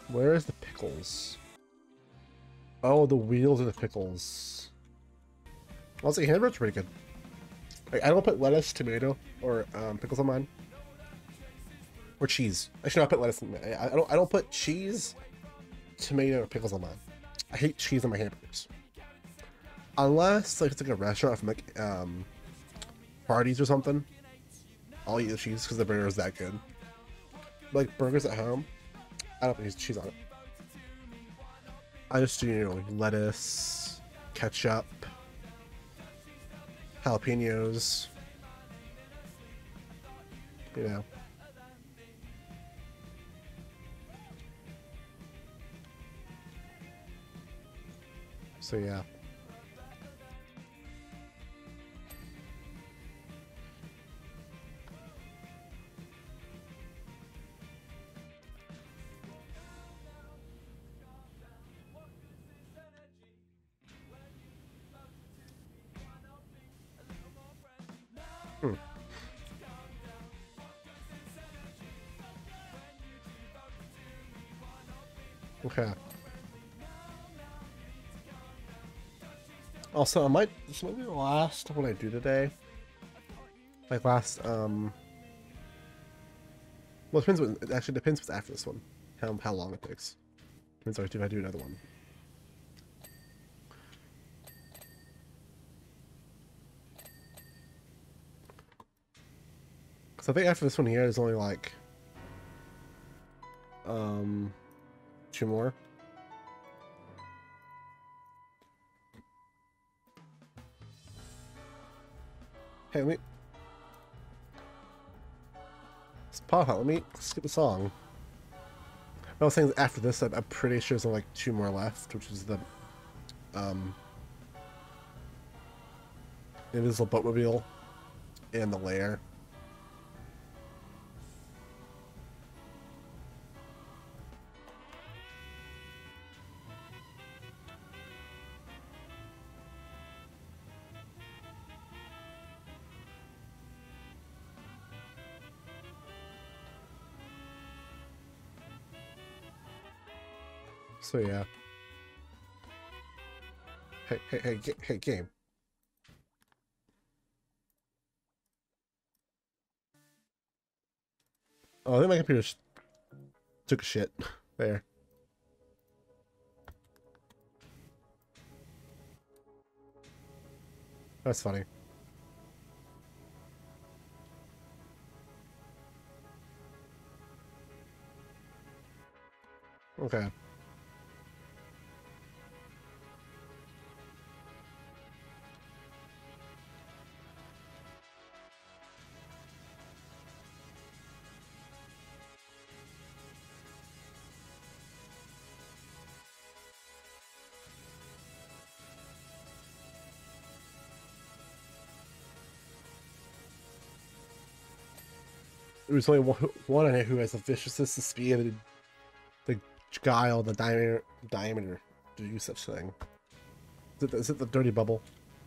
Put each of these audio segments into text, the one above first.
Where is the pickles? Oh, the wheels of the pickles. Honestly, hamburger's pretty good. Like, I don't put lettuce, tomato, or pickles on mine. Or cheese. Actually, no, I put lettuce in mine. I don't put cheese, tomato, or pickles on mine. I hate cheese on my hamburgers. Unless like it's like a restaurant from like parties or something. I'll eat the cheese because the burger is that good. But, like burgers at home, I don't use cheese on it. I just do, you know, lettuce, ketchup, jalapenos, you know. So yeah. Hmm. Okay. Also, this might be the last one I do today. Like last, well, it depends what, it actually depends what's after this one. How long it takes. Depends if I do another one. Because I think after this one here, there's only like, 2 more. Hey, let me skip the song. I was saying after this, I'm pretty sure there's only like 2 more left, which is the Invisible Boatmobile and the Lair. So yeah. Hey, game. Oh, I think my computer just took a shit. There. That's funny. Okay. There's only one in it who has the viciousness, the speed, and the guile, the diameter to do such thing. Is it the dirty bubble?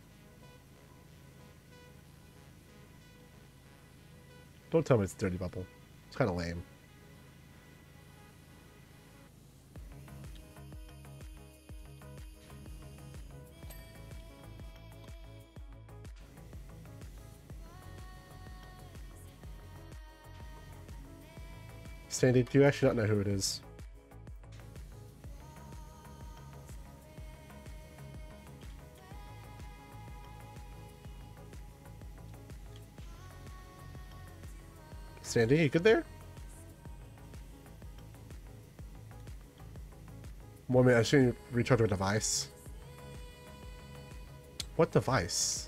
Don't tell me it's dirty bubble. It's kind of lame. Sandy, do you actually not know who it is? Sandy, you good there? One minute, I should recharge my device. What device?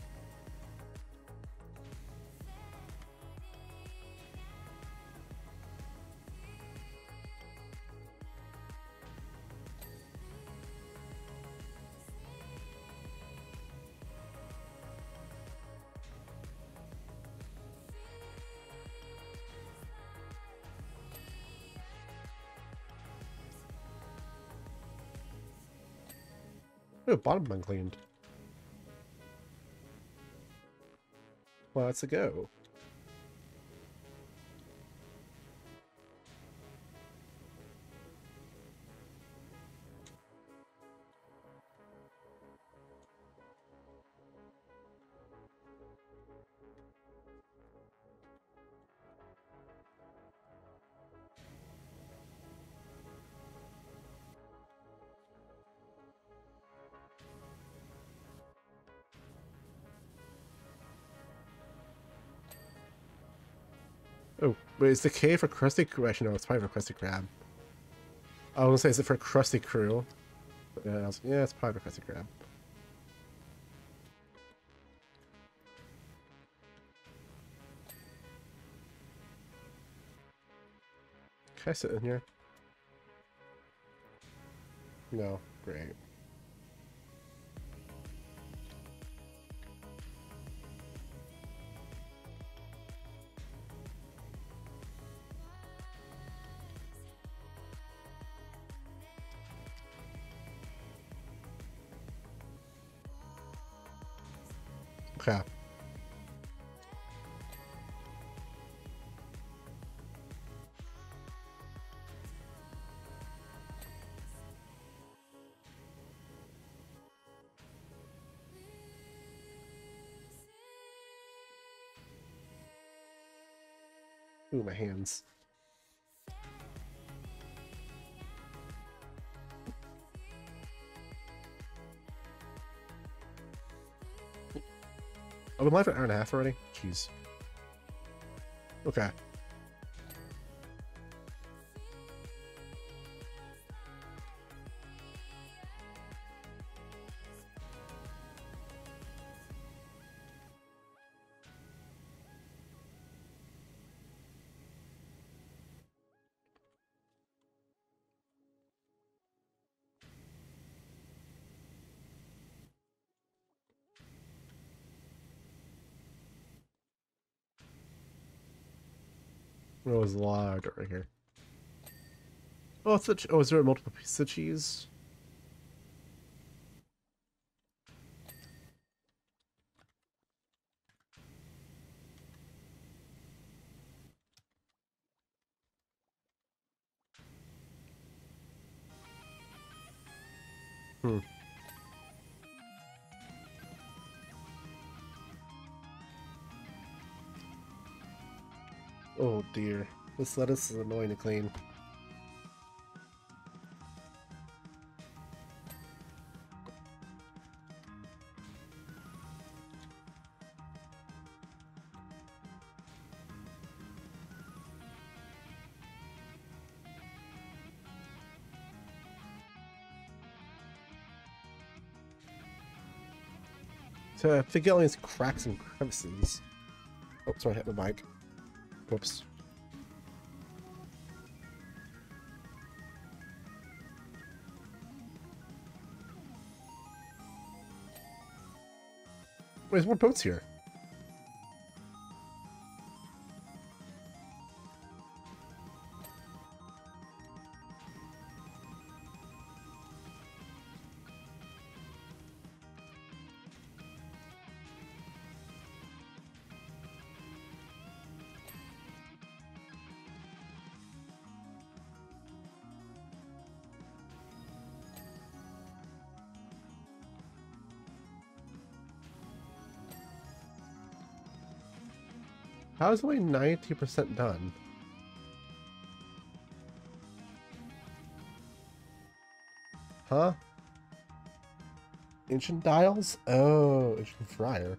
Oh, bottom uncleaned. Well, that's a go. Wait, is the K for Krusty Krab? Actually, no, it's probably for Krusty Krab. I was gonna say, is it for Krusty Crew? But yeah, yeah, it's probably for Krusty Krab. Can I sit in here? No. Great. Okay. Ooh, my hands. I've been live for an hour and a half already? Jeez. Okay. It was loud right here. Oh, it's oh, is there multiple pieces of cheese? Hmm. Oh dear. This lettuce is annoying to clean. So I think it only has cracks and crevices. Oh, sorry, I hit the mic. Whoops. Wait, there's more boats here. How is it only 90% done? Huh? Ancient dials? Oh, ancient fryer.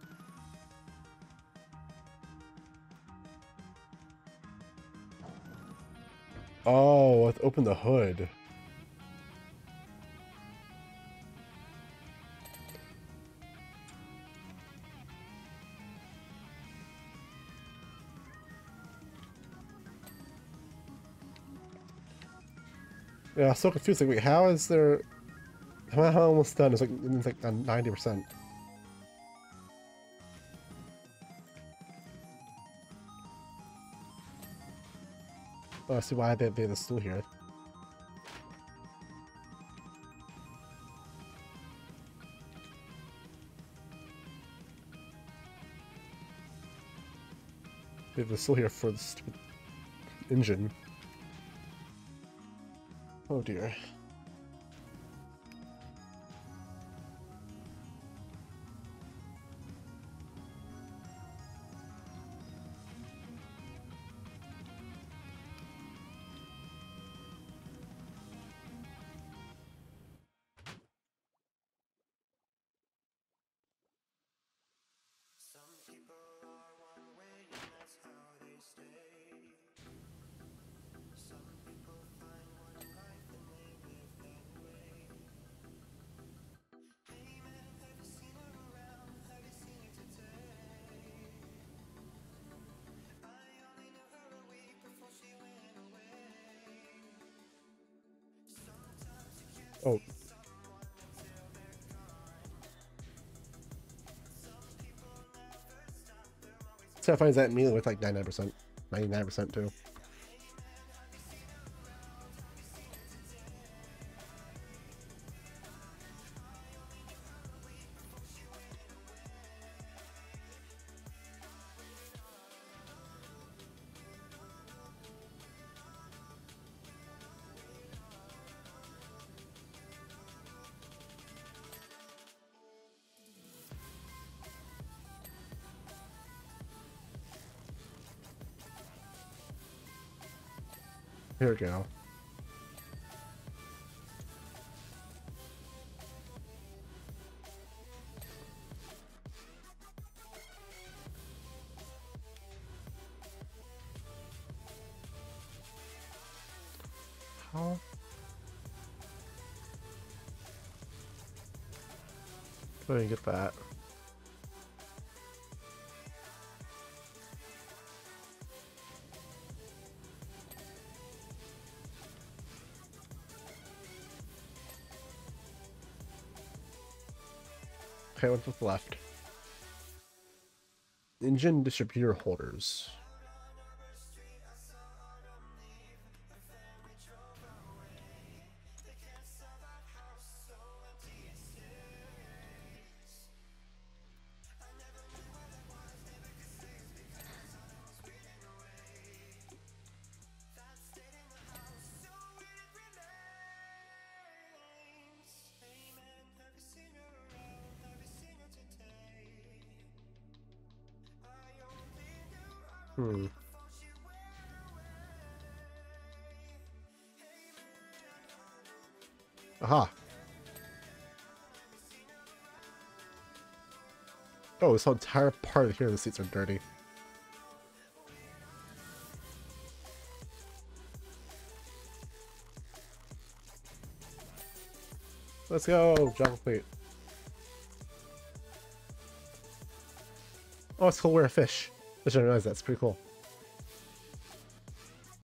Oh, let's open the hood. Yeah, I'm so confused. Like, wait, how is there... How almost done? It's like 90%. Oh, I see why they have the stool here. They have the stool here for the stupid engine. Oh dear. Some people are one way and that's how they stay. Oh. So I find that immediately with like 99%. 99% too. Here we go. How? Go ahead and get that. Okay, what's what's left? Engine distributor holders. Hmm. Aha. Oh, this whole entire part of here, the seats are dirty. Let's go, Jungle Fleet. Oh, it's cool, we're a fish. I didn't realize that's pretty cool.